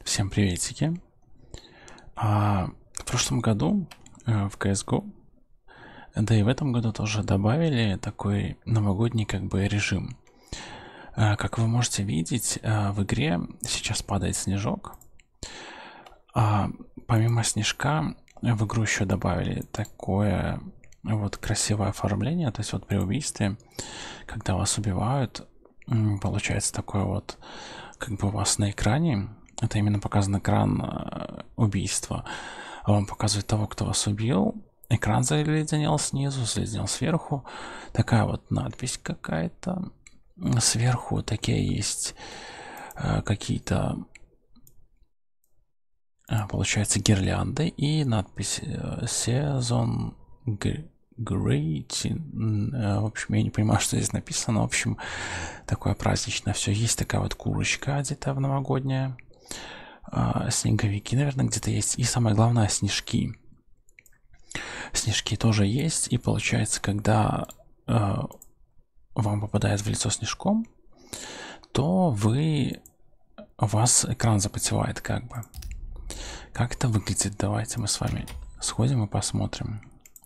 Всем приветики. В прошлом году в CSGO, да и в этом году тоже добавили такой новогодний как бы режим. Как вы можете видеть, в игре сейчас падает снежок. Помимо снежка в игру еще добавили такое вот красивое оформление. То есть вот при убийстве, когда вас убивают, получается такое вот, как бы у вас на экране, это именно показан экран убийства. Вам показывает того, кто вас убил. Экран заледенел снизу, заледенел сверху. Такая вот надпись какая-то. Сверху такие есть какие-то, получается, гирлянды и надпись Season Greeting. В общем, я не понимаю, что здесь написано. Но, в общем, такое праздничное все. Есть такая вот курочка одетая в новогодняя. Снеговики, наверное, где-то есть. И самое главное, снежки. Снежки тоже есть. И получается, когда вам попадает в лицо снежком, то у вас экран запотевает как бы. Как это выглядит? Давайте мы с вами сходим и посмотрим.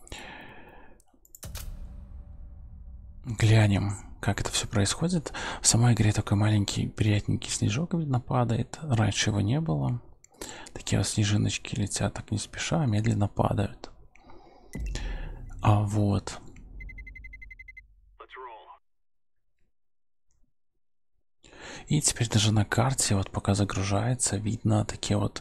Глянем, как это все происходит. В самой игре такой маленький приятненький снежок, видно, падает. Раньше его не было. Такие вот снежиночки летят так не спеша, медленно падают. Вот. И теперь даже на карте, вот пока загружается, видно такие вот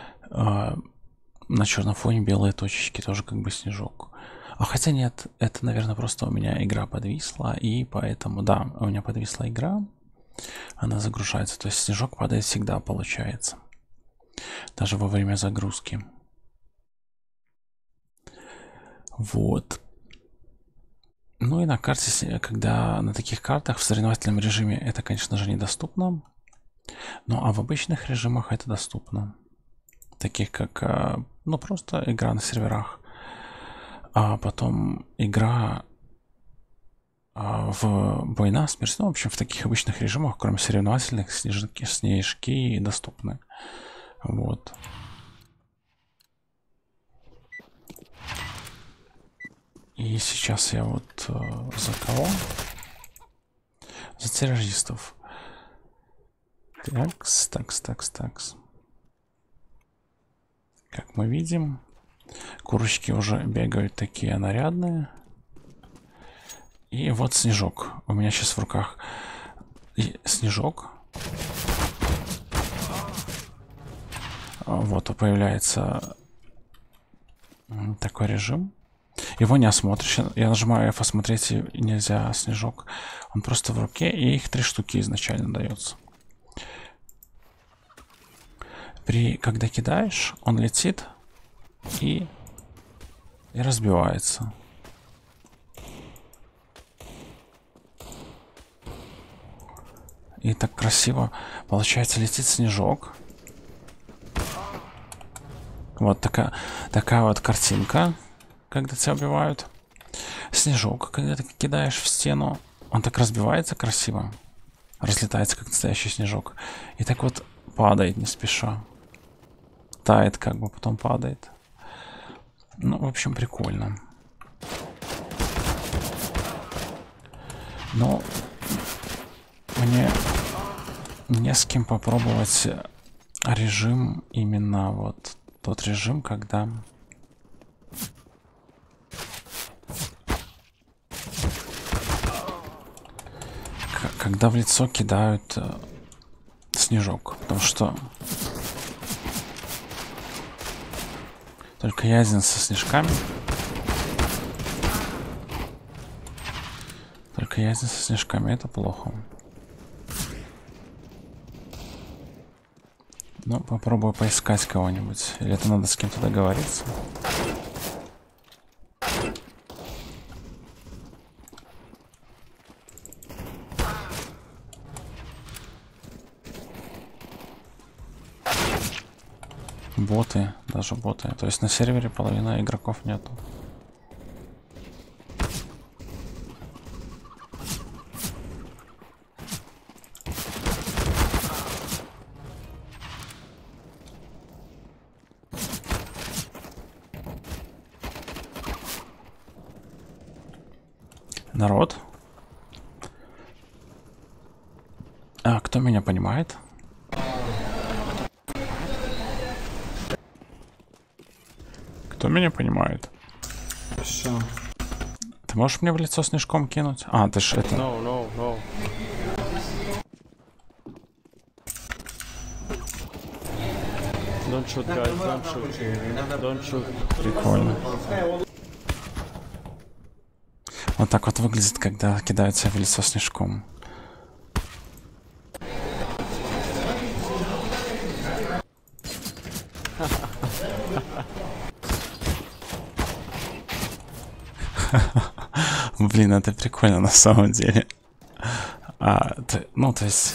на черном фоне белые точечки, тоже как бы снежок. Хотя нет, это, наверное, просто у меня игра подвисла, и поэтому, да, у меня подвисла игра, она загружается, то есть снежок падает всегда, получается, даже во время загрузки. Вот. Ну и на карте, когда на таких картах в соревновательном режиме это, конечно же, недоступно, ну а в обычных режимах это доступно, таких как, ну просто игра на серверах. А потом игра в бой насмерть. Ну, в общем, в таких обычных режимах, кроме соревновательных, снежки доступны. Вот. И сейчас я вот за кого? За террористов. Такс. Как мы видим, курочки уже бегают такие нарядные. И вот снежок. У меня сейчас в руках снежок. Вот появляется такой режим. Его не осмотришь. Я нажимаю F осмотреть, и нельзя снежок. Он просто в руке, и их 3 штуки изначально дается. Когда кидаешь, он летит и разбивается. И так красиво, получается, летит снежок. Вот такая вот картинка, когда тебя убивают. Снежок, когда ты кидаешь в стену, он так разбивается красиво. Разлетается, как настоящий снежок. И так вот падает не спеша. Тает как бы, потом падает. Ну, в общем, прикольно. Но мне не с кем попробовать режим, именно вот тот режим, когда в лицо кидают снежок, потому что только я один со снежками. Только я один со снежками, это плохо. Ну, попробую поискать кого-нибудь. Или это надо с кем-то договориться? Боты, даже боты. То есть на сервере половина игроков нету. Народ. А кто меня понимает? Кто меня понимает? Все. Ты можешь мне в лицо снежком кинуть? А, ты ж это... No. Don't shoot, guys, don't shoot. Don't shoot. Прикольно. Вот так вот выглядит, когда кидаются в лицо снежком. Блин, это прикольно на самом деле. Ну, то есть...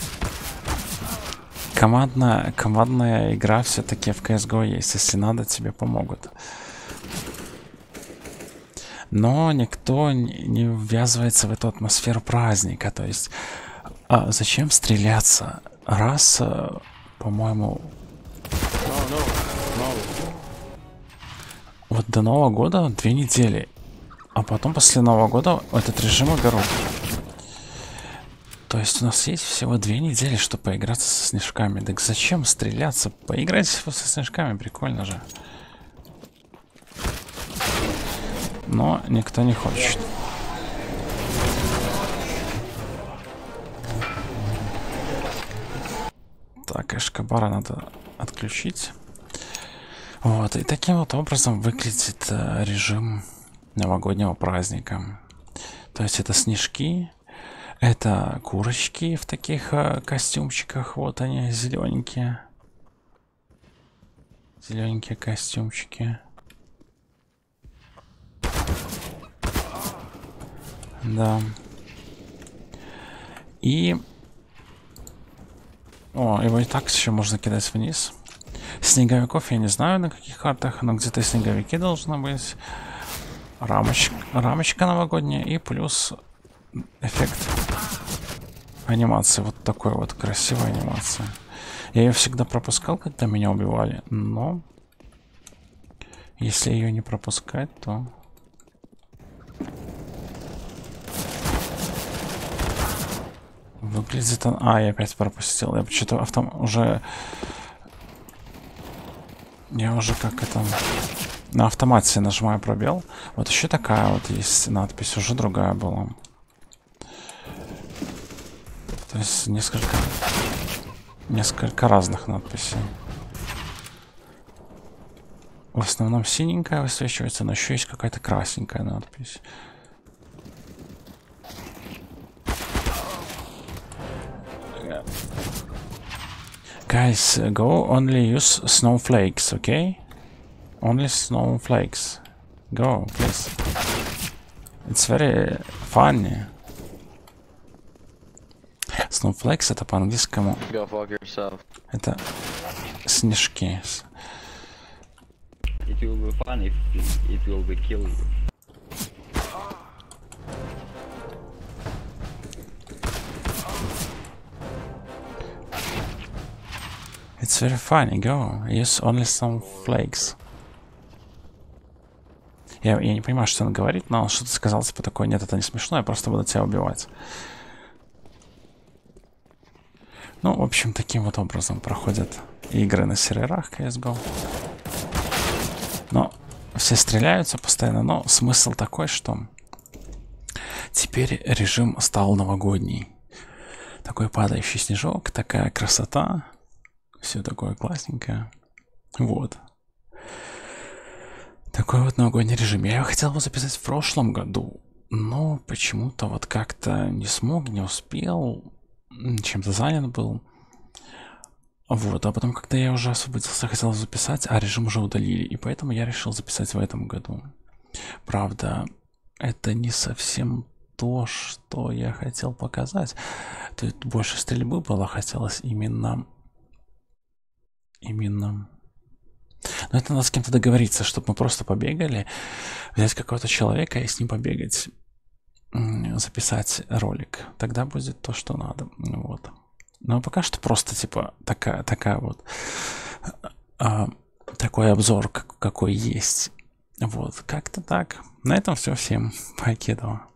Командная игра все-таки в CSGO есть. Если надо, тебе помогут. Но никто не ввязывается в эту атмосферу праздника. То есть, зачем стреляться? Раз, по-моему... No. Вот до Нового года 2 недели. А потом после Нового года этот режим уберут. То есть у нас есть всего 2 недели, чтобы поиграться со снежками. Так зачем стреляться? Поиграть со снежками, прикольно же. Но никто не хочет. Так, Эшкабара надо отключить. Вот, и таким вот образом выглядит режим новогоднего праздника. То есть это снежки, это курочки в таких костюмчиках. Вот они, зелененькие. Зелененькие костюмчики. Да. И... О, его и так еще можно кидать вниз. Снеговиков я не знаю на каких картах, но где-то снеговики должны быть. Рамочка новогодняя и плюс эффект анимации. Вот такой вот красивая анимация. Я ее всегда пропускал, когда меня убивали, но если ее не пропускать, то... Выглядит он... А, я опять пропустил. Я что-то уже... Я уже как это... На автомате нажимаю пробел. Вот еще такая вот есть надпись. Уже другая была. То есть несколько разных надписей. В основном синенькая высвечивается, но еще есть какая-то красненькая надпись. Guys, go only use snowflakes, okay? Only snowflakes. Go, please. It's very funny. Snowflakes это по-английскому. Go fuck yourself. Это снежки. It will be fun if it will be kill you. It's very funny. Go. Use only some flakes. Я не понимаю, что он говорит, но он что-то сказал, типа такое, нет, это не смешно, я просто буду тебя убивать. Ну, в общем, таким вот образом проходят игры на серверах CSGO. Но все стреляются постоянно, но смысл такой, что теперь режим стал новогодний. Такой падающий снежок, такая красота. Все такое классненькое. Вот. Такой вот новогодний режим. Я его хотел бы записать в прошлом году, но почему-то вот как-то не смог, не успел. Чем-то занят был. Вот, а потом, когда я уже освободился, хотел записать, а режим уже удалили. И поэтому я решил записать в этом году. Правда, это не совсем то, что я хотел показать. Тут больше стрельбы было, хотелось именно... Но это надо с кем-то договориться, чтобы мы просто побегали, взять какого-то человека и с ним побегать, записать ролик. Тогда будет то, что надо. Вот. Но пока что просто типа такая вот такой обзор, какой есть. Вот, как-то так. На этом все. Всем покедова.